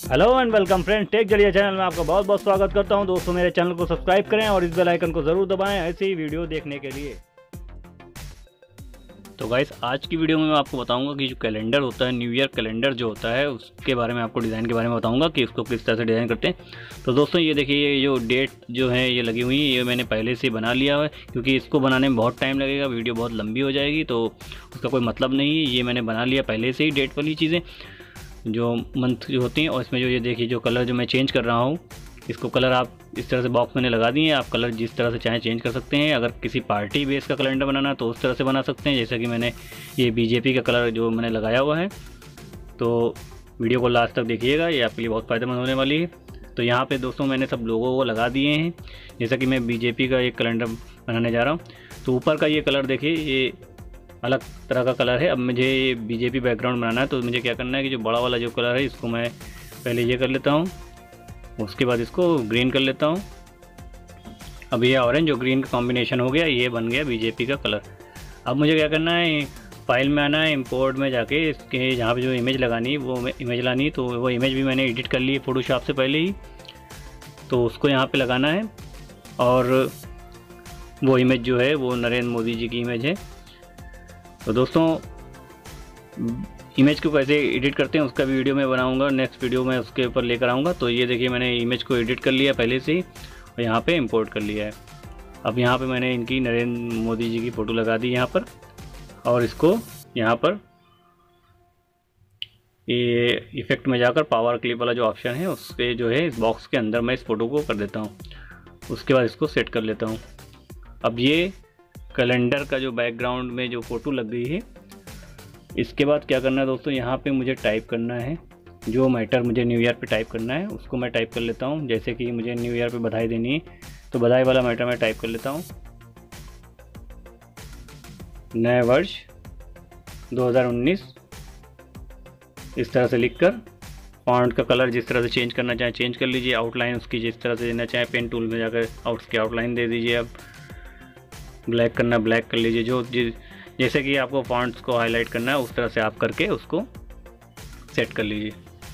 Hello and welcome friend, tech Zariya channel में आपका बहुत बहुत स्वागत करता हूं। दोस्तों मेरे चैनल को सब्सक्राइब करें और इस बेल आइकन को ज़रूर दबाएं ऐसे ही वीडियो देखने के लिए। तो गाइस, आज की वीडियो में मैं आपको बताऊंगा कि जो कैलेंडर होता है, न्यू ईयर कैलेंडर जो होता है, उसके बारे में आपको डिज़ाइन के बारे में बताऊंगा कि उसको किस तरह से डिज़ाइन करते हैं। तो दोस्तों ये देखिए, ये जो डेट जो है ये लगी हुई है, ये मैंने पहले से बना लिया है क्योंकि इसको बनाने में बहुत टाइम लगेगा, वीडियो बहुत लंबी हो जाएगी, तो उसका कोई मतलब नहीं है। ये मैंने बना लिया पहले से ही डेट वाली चीज़ें जो मंथ जो होती हैं। और इसमें जो ये देखिए, जो कलर जो मैं चेंज कर रहा हूँ, इसको कलर आप इस तरह से बॉक्स मैंने लगा दिए हैं। आप कलर जिस तरह से चाहें चेंज कर सकते हैं। अगर किसी पार्टी बेस का कैलेंडर बनाना है तो उस तरह से बना सकते हैं, जैसे कि मैंने ये बीजेपी का कलर जो मैंने लगाया हुआ है। तो वीडियो को लास्ट तक देखिएगा, ये आपके लिए बहुत फ़ायदेमंद होने वाली है। तो यहाँ पे दोस्तों मैंने सब लोगों को लगा दिए हैं, जैसा कि मैं बीजेपी का एक कैलेंडर बनाने जा रहा हूँ। तो ऊपर का ये कलर देखिए, ये अलग तरह का कलर है। अब मुझे ये बीजेपी बैकग्राउंड बनाना है, तो मुझे क्या करना है कि जो बड़ा वाला जो कलर है इसको मैं पहले ये कर लेता हूँ, उसके बाद इसको ग्रीन कर लेता हूँ। अब ये ऑरेंज और ग्रीन का कॉम्बिनेशन हो गया, ये बन गया बीजेपी का कलर। अब मुझे क्या करना है, फाइल में आना है, इंपोर्ट में जाके इसके जहाँ पे जो इमेज लगानी है वो इमेज लानी। तो वो इमेज भी मैंने एडिट कर ली है फोटोशॉप से पहले ही, तो उसको यहाँ पे लगाना है। और वो इमेज जो है वो नरेंद्र मोदी जी की इमेज है। तो दोस्तों इमेज को कैसे एडिट करते हैं उसका भी वीडियो मैं बनाऊंगा, नेक्स्ट वीडियो में उसके ऊपर लेकर आऊँगा। तो ये देखिए, मैंने इमेज को एडिट कर लिया पहले से ही और यहाँ पे इंपोर्ट कर लिया है। अब यहाँ पे मैंने इनकी नरेंद्र मोदी जी की फ़ोटो लगा दी यहाँ पर, और इसको यहाँ पर ये इफेक्ट में जाकर पावर क्लिप वाला जो ऑप्शन है उसके जो है इस बॉक्स के अंदर मैं इस फ़ोटो को कर देता हूँ। उसके बाद इसको सेट कर लेता हूँ। अब ये कैलेंडर का जो बैकग्राउंड में जो फ़ोटो लग गई है, इसके बाद क्या करना है दोस्तों, यहाँ पे मुझे टाइप करना है जो मैटर मुझे न्यू ईयर पे टाइप करना है, उसको मैं टाइप कर लेता हूँ। जैसे कि मुझे न्यू ईयर पे बधाई देनी है, तो बधाई वाला मैटर मैं टाइप कर लेता हूँ। नए वर्ष 2019 इस तरह से लिखकर, फॉन्ट का कलर जिस तरह से चेंज करना चाहें चेंज कर लीजिए। आउटलाइन उसकी जिस तरह से देना चाहें, पेन टूल में जाकर उसकी आउटलाइन दे दीजिए। अब ब्लैक करना ब्लैक कर लीजिए, जो जैसे कि आपको फॉन्ट्स को हाईलाइट करना है उस तरह से आप करके उसको सेट कर लीजिए।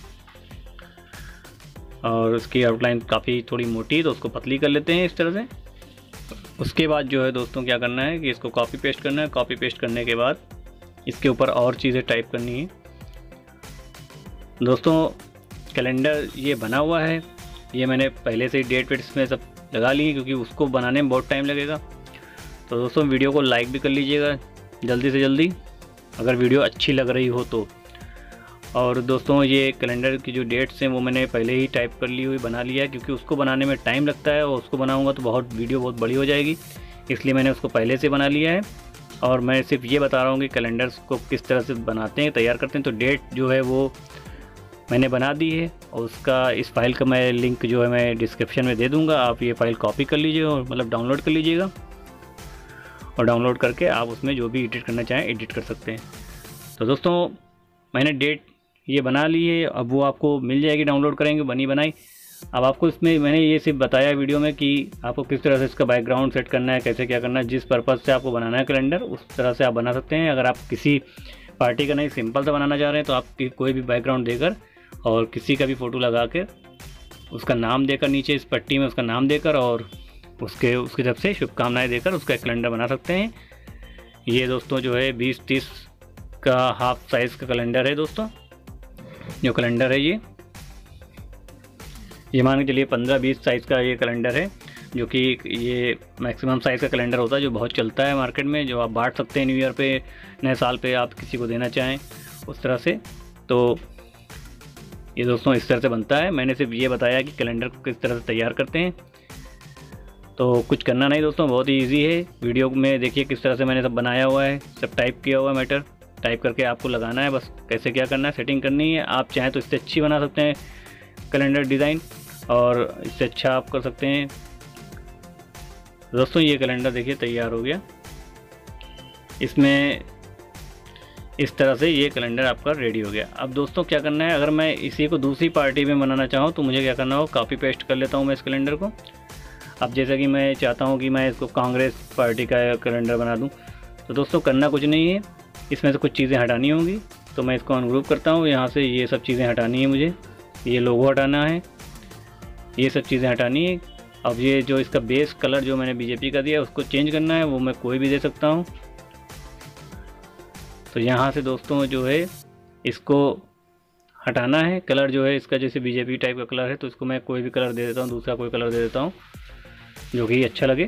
और उसकी आउटलाइन काफ़ी थोड़ी मोटी है तो उसको पतली कर लेते हैं इस तरह से। उसके बाद जो है दोस्तों क्या करना है कि इसको कॉपी पेस्ट करना है। कॉपी पेस्ट करने के बाद इसके ऊपर और चीज़ें टाइप करनी है। दोस्तों कैलेंडर ये बना हुआ है, ये मैंने पहले से ही डेट वेट इसमें सब लगा ली है क्योंकि उसको बनाने में बहुत टाइम लगेगा। तो दोस्तों वीडियो को लाइक भी कर लीजिएगा जल्दी से जल्दी अगर वीडियो अच्छी लग रही हो तो। और दोस्तों ये कैलेंडर की जो डेट्स हैं वो मैंने पहले ही टाइप कर ली हुई बना लिया है, क्योंकि उसको बनाने में टाइम लगता है और उसको बनाऊंगा तो वीडियो बहुत बड़ी हो जाएगी, इसलिए मैंने उसको पहले से बना लिया है। और मैं सिर्फ ये बता रहा हूँ कि कैलेंडर्स को किस तरह से बनाते हैं, तैयार करते हैं। तो डेट जो है वो मैंने बना दी है और उसका इस फाइल का मैं लिंक जो है मैं डिस्क्रिप्शन में दे दूँगा। आप ये फ़ाइल कॉपी कर लीजिए और मतलब डाउनलोड कर लीजिएगा, और डाउनलोड करके आप उसमें जो भी एडिट करना चाहें एडिट कर सकते हैं। तो दोस्तों मैंने डेट ये बना ली है, अब वो आपको मिल जाएगी, डाउनलोड करेंगे बनी बनाई। अब आपको इसमें मैंने ये सिर्फ बताया वीडियो में कि आपको किस तरह से इसका बैकग्राउंड सेट करना है, कैसे क्या करना है। जिस पर्पज़ से आपको बनाना है कैलेंडर उस तरह से आप बना सकते हैं। अगर आप किसी पार्टी का नहीं सिंपल सा बनाना चाह रहे हैं तो आप कोई भी बैकग्राउंड देकर और किसी का भी फ़ोटो लगा कर उसका नाम देकर, नीचे इस पट्टी में उसका नाम देकर और उसकी तरफ से शुभकामनाएं देकर उसका कैलेंडर बना सकते हैं। ये दोस्तों जो है 20-30 का हाफ साइज़ का कैलेंडर है दोस्तों। जो कैलेंडर है ये मान के चलिए 15-20 साइज़ का ये कैलेंडर है, जो कि ये मैक्सिमम साइज़ का कैलेंडर होता है जो बहुत चलता है मार्केट में, जो आप बांट सकते हैं न्यू ईयर पे, नए साल पे आप किसी को देना चाहें उस तरह से। तो ये दोस्तों इस तरह से बनता है। मैंने सिर्फ ये बताया कि कैलेंडर को किस तरह से तैयार करते हैं। तो कुछ करना नहीं दोस्तों, बहुत ही ईजी है। वीडियो में देखिए किस तरह से मैंने सब बनाया हुआ है, सब टाइप किया हुआ है मैटर। टाइप करके आपको लगाना है, बस कैसे क्या करना है सेटिंग करनी है। आप चाहें तो इससे अच्छी बना सकते हैं कैलेंडर डिज़ाइन, और इससे अच्छा आप कर सकते हैं। दोस्तों ये कैलेंडर देखिए तैयार हो गया। इसमें इस तरह से ये कैलेंडर आपका रेडी हो गया। अब दोस्तों क्या करना है, अगर मैं इसी को दूसरी पार्टी में बनाना चाहूँ तो मुझे क्या करना हो, कॉपी पेस्ट कर लेता हूँ मैं इस कैलेंडर को। अब जैसे कि मैं चाहता हूँ कि मैं इसको कांग्रेस पार्टी का कैलेंडर बना दूँ, तो दोस्तों करना कुछ नहीं है, इसमें से कुछ चीज़ें हटानी होंगी। तो मैं इसको अनग्रुप करता हूँ, यहाँ से ये सब चीज़ें हटानी है मुझे। ये लोगो हटाना है, ये सब चीज़ें हटानी है। अब ये जो इसका बेस कलर जो मैंने बीजेपी का दिया उसको चेंज करना है, वो मैं कोई भी दे सकता हूँ। तो यहाँ से दोस्तों जो है इसको हटाना है, कलर जो है इसका जैसे बीजेपी टाइप का कलर है तो इसको मैं कोई भी कलर दे देता हूँ, दूसरा कोई कलर दे देता हूँ जो कि अच्छा लगे।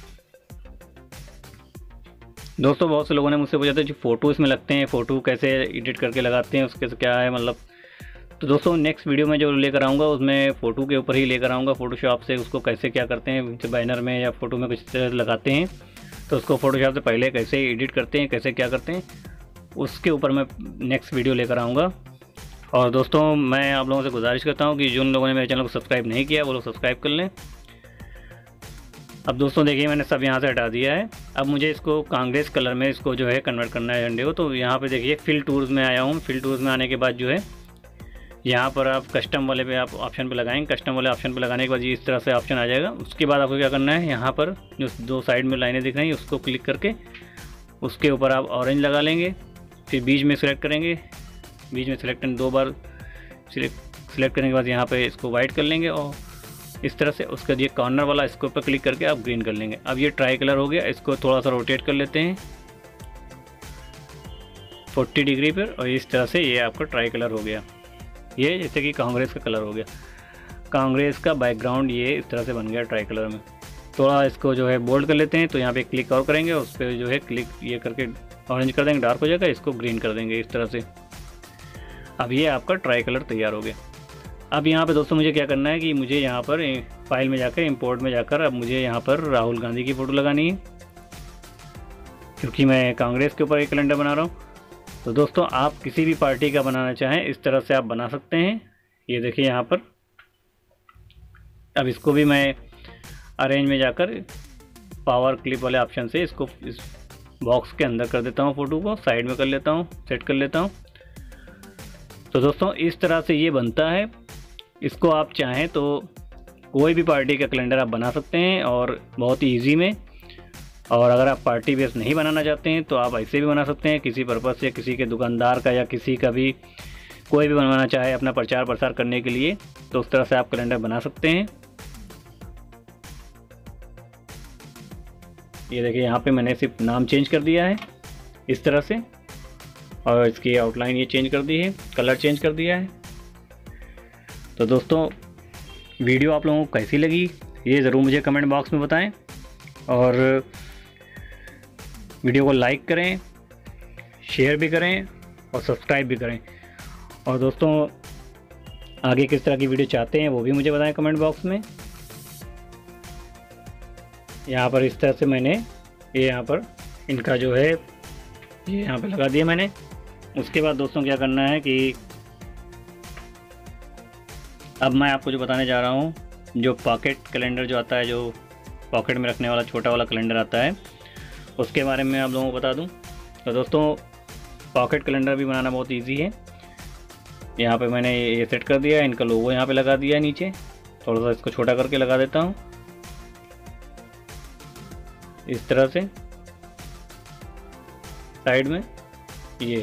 दोस्तों बहुत से लोगों ने मुझसे पूछा था जो फ़ोटो इसमें लगते हैं, फ़ोटो कैसे एडिट करके लगाते हैं, उसके क्या है मतलब। तो दोस्तों नेक्स्ट वीडियो में जो लेकर आऊँगा उसमें फ़ोटो के ऊपर ही लेकर आऊँगा, फ़ोटोशॉप से उसको कैसे क्या करते हैं, जैसे बैनर में या फ़ोटो में कुछ तरह लगाते हैं तो उसको फ़ोटोशॉप से पहले कैसे एडिट करते हैं, कैसे क्या करते हैं, उसके ऊपर मैं नेक्स्ट वीडियो लेकर आऊँगा। और दोस्तों मैं आप लोगों से गुजारिश करता हूँ कि जिन लोगों ने मेरे चैनल को सब्सक्राइब नहीं किया वो लोग सब्सक्राइब कर लें। अब दोस्तों देखिए मैंने सब यहाँ से हटा दिया है। अब मुझे इसको कांग्रेस कलर में इसको जो है कन्वर्ट करना है झंडे को। तो यहाँ पे देखिए फिल टूल्स में आया हूँ। फिल टूल्स में आने के बाद जो है यहाँ पर आप कस्टम वाले पे आप ऑप्शन पे लगाएंगे। कस्टम वाले ऑप्शन पे लगाने के बाद ये इस तरह से ऑप्शन आ जाएगा। उसके बाद आपको क्या करना है, यहाँ पर जो दो साइड में लाइनें दिख रही हैं उसको क्लिक करके उसके ऊपर आप ऑरेंज लगा लेंगे। फिर बीच में सेलेक्ट करेंगे, बीच में सेलेक्ट दो बार सिलेक्ट करने के बाद यहाँ पे इसको वाइट कर लेंगे और इस तरह से उसका ये कॉर्नर वाला इसके ऊपर क्लिक करके आप ग्रीन कर लेंगे। अब ये ट्राई कलर हो गया, इसको थोड़ा सा रोटेट कर लेते हैं 40 डिग्री पर और इस तरह से ये आपका ट्राई कलर हो गया। ये जैसे कि कांग्रेस का कलर हो गया, कांग्रेस का बैकग्राउंड ये इस तरह से बन गया ट्राई कलर में। थोड़ा इसको जो है बोल्ड कर लेते हैं, तो यहाँ पे क्लिक और करेंगे, उस पर जो है क्लिक ये करके ऑरेंज कर देंगे, डार्क हो जाएगा, इसको ग्रीन कर देंगे इस तरह से। अब ये आपका ट्राई कलर तैयार हो गया। अब यहाँ पे दोस्तों मुझे क्या करना है कि मुझे यहाँ पर फाइल में जाकर इंपोर्ट में जाकर अब मुझे यहाँ पर राहुल गांधी की फ़ोटो लगानी है, क्योंकि मैं कांग्रेस के ऊपर एक कैलेंडर बना रहा हूँ। तो दोस्तों आप किसी भी पार्टी का बनाना चाहें इस तरह से आप बना सकते हैं। ये देखिए यहाँ पर। अब इसको भी मैं अरेंज में जाकर पावर क्लिप वाले ऑप्शन से इसको इस बॉक्स के अंदर कर देता हूँ, फ़ोटो को साइड में कर लेता हूँ, सेट कर लेता हूँ। तो दोस्तों इस तरह से ये बनता है। इसको आप चाहें तो कोई भी पार्टी का कैलेंडर आप बना सकते हैं और बहुत ही ईजी में। और अगर आप पार्टी बेस नहीं बनाना चाहते हैं तो आप ऐसे भी बना सकते हैं, किसी पर्पज़ से, किसी के दुकानदार का या किसी का भी कोई भी बनवाना चाहे अपना प्रचार प्रसार करने के लिए, तो उस तरह से आप कैलेंडर बना सकते हैं। ये देखिए यहाँ पे मैंने सिर्फ नाम चेंज कर दिया है इस तरह से, और इसकी आउटलाइन ये चेंज कर दी है, कलर चेंज कर दिया है। तो दोस्तों वीडियो आप लोगों को कैसी लगी ये ज़रूर मुझे कमेंट बॉक्स में बताएं, और वीडियो को लाइक करें, शेयर भी करें और सब्सक्राइब भी करें। और दोस्तों आगे किस तरह की वीडियो चाहते हैं वो भी मुझे बताएं कमेंट बॉक्स में। यहाँ पर इस तरह से मैंने ये यहाँ पर इनका जो है ये यहाँ पे लगा दिया मैंने। उसके बाद दोस्तों क्या करना है कि अब मैं आपको जो बताने जा रहा हूँ, जो पॉकेट कैलेंडर जो आता है, जो पॉकेट में रखने वाला छोटा वाला कैलेंडर आता है, उसके बारे में आप लोगों को बता दूं। तो दोस्तों पॉकेट कैलेंडर भी बनाना बहुत इजी है। यहाँ पे मैंने ये सेट कर दिया है, इनका लोगो यहाँ पे लगा दिया है नीचे। थोड़ा सा इसको छोटा करके लगा देता हूँ इस तरह से साइड में ये।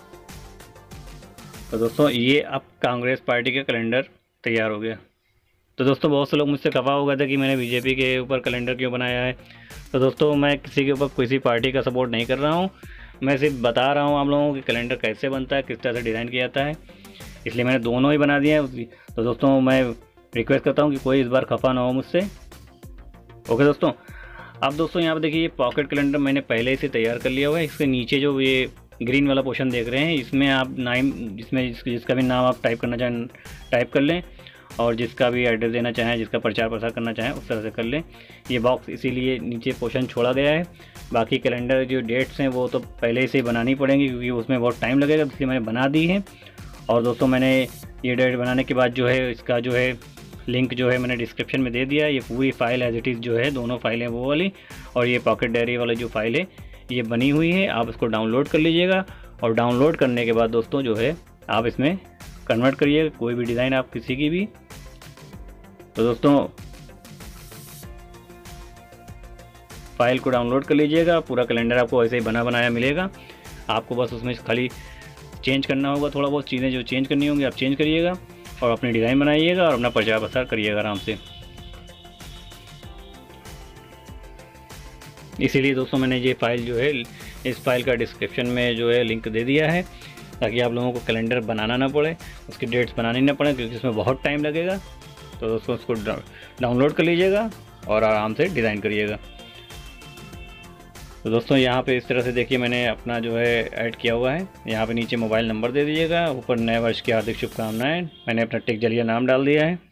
तो दोस्तों ये अब कांग्रेस पार्टी का कैलेंडर तैयार हो गया। तो दोस्तों बहुत से लोग मुझसे खफा हो गए थे कि मैंने बीजेपी के ऊपर कैलेंडर क्यों बनाया है। तो दोस्तों मैं किसी के ऊपर किसी पार्टी का सपोर्ट नहीं कर रहा हूँ, मैं सिर्फ बता रहा हूँ आप लोगों को कि कैलेंडर कैसे बनता है, किस तरह से डिज़ाइन किया जाता है, इसलिए मैंने दोनों ही बना दिया है। तो दोस्तों मैं रिक्वेस्ट करता हूँ कि कोई इस बार खफा ना हो मुझसे। ओके दोस्तों। अब दोस्तों यहाँ पर देखिए ये पॉकेट कैलेंडर मैंने पहले से तैयार कर लिया हुआ है। इसके नीचे जो ये ग्रीन वाला पोर्शन देख रहे हैं, इसमें आप नाम जिसका भी नाम आप टाइप करना चाहें टाइप कर लें, और जिसका भी एड्रेस देना चाहें, जिसका प्रचार प्रसार करना चाहें उस तरह से कर लें। ये बॉक्स इसीलिए नीचे पोर्शन छोड़ा गया है। बाकी कैलेंडर जो डेट्स हैं वो तो पहले से बनानी पड़ेंगी, क्योंकि उसमें बहुत टाइम लगेगा, इसलिए मैंने बना दी है। और दोस्तों मैंने ये डेट बनाने के बाद जो है इसका जो है लिंक जो है मैंने डिस्क्रिप्शन में दे दिया। ये पूरी फाइल एज इट इज़ जो है, दोनों फाइलें वो वाली और ये पॉकेट डायरी वाली जो फाइल है ये बनी हुई है। आप इसको डाउनलोड कर लीजिएगा, और डाउनलोड करने के बाद दोस्तों जो है आप इसमें कन्वर्ट करिएगा कोई भी डिज़ाइन आप किसी की भी। तो दोस्तों फाइल को डाउनलोड कर लीजिएगा, पूरा कैलेंडर आपको ऐसे ही बना बनाया मिलेगा। आपको बस उसमें खाली चेंज करना होगा, थोड़ा बहुत चीज़ें जो चेंज करनी होंगी आप चेंज करिएगा। और अपनी डिज़ाइन बनाइएगा और अपना प्रचार प्रसार करिएगा आराम से। इसीलिए दोस्तों मैंने ये फ़ाइल जो है, इस फाइल का डिस्क्रिप्शन में जो है लिंक दे दिया है, ताकि आप लोगों को कैलेंडर बनाना ना पड़े, उसकी डेट्स बनानी ना पड़े, क्योंकि इसमें बहुत टाइम लगेगा। तो दोस्तों उसको डाउनलोड कर लीजिएगा और आराम से डिज़ाइन करिएगा। तो दोस्तों यहाँ पे इस तरह से देखिए मैंने अपना जो है ऐड किया हुआ है। यहाँ पे नीचे मोबाइल नंबर दे दीजिएगा, ऊपर नए वर्ष की हार्दिक शुभकामनाएं। मैंने अपना टेक जलिया नाम डाल दिया है।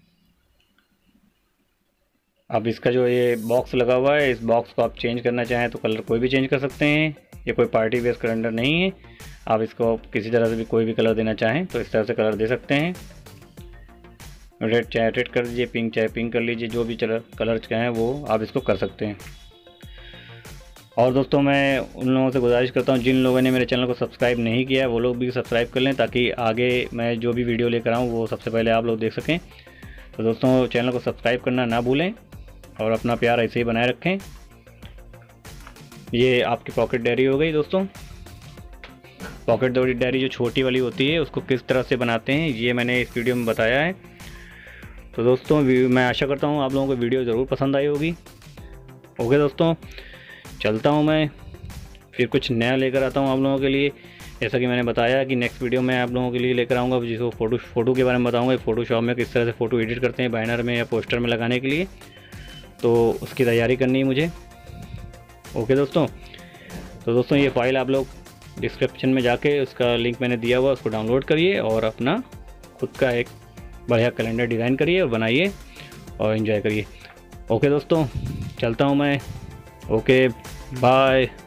अब इसका जो ये बॉक्स लगा हुआ है, इस बॉक्स को आप चेंज करना चाहें तो कलर कोई भी चेंज कर सकते हैं। ये कोई पार्टी बेस्ड कैलेंडर नहीं है, आप इसको किसी तरह से भी कोई भी कलर देना चाहें तो इस तरह से कलर दे सकते हैं। रेड चाहे रेड कर दीजिए, पिंक चाहे पिंक कर लीजिए, जो भी कलर चाहें वो आप इसको कर सकते हैं। और दोस्तों मैं उन लोगों से गुजारिश करता हूं जिन लोगों ने मेरे चैनल को सब्सक्राइब नहीं किया है, वो लोग भी सब्सक्राइब कर लें, ताकि आगे मैं जो भी वीडियो लेकर आऊँ वो सबसे पहले आप लोग देख सकें। तो दोस्तों चैनल को सब्सक्राइब करना ना भूलें और अपना प्यार ऐसे ही बनाए रखें। ये आपकी पॉकेट डायरी हो गई दोस्तों। पॉकेट डायरी जो छोटी वाली होती है उसको किस तरह से बनाते हैं ये मैंने इस वीडियो में बताया है। तो दोस्तों मैं आशा करता हूँ आप लोगों को वीडियो ज़रूर पसंद आई होगी। ओके दोस्तों, चलता हूँ मैं, फिर कुछ नया लेकर आता हूँ आप लोगों के लिए। जैसा कि मैंने बताया कि नेक्स्ट वीडियो में आप लोगों के लिए लेकर आऊँगा, जिसको फ़ोटो के बारे में बताऊँगा, फ़ोटोशॉप में किस तरह से फ़ोटो एडिट करते हैं बैनर में या पोस्टर में लगाने के लिए। तो उसकी तैयारी करनी है मुझे। ओके दोस्तों, तो दोस्तों ये फ़ाइल आप लोग डिस्क्रिप्शन में जाके उसका लिंक मैंने दिया हुआ, उसको डाउनलोड करिए और अपना खुद का एक बढ़िया कैलेंडर डिज़ाइन करिए और बनाइए और एंजॉय करिए। ओके दोस्तों, चलता हूँ मैं। Okay bye.